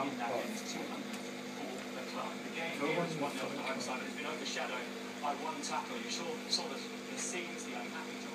in that end 200 for the club. The game here is 1-0 for the home side, but it's been overshadowed by one tackle. You saw the scenes, the unhappy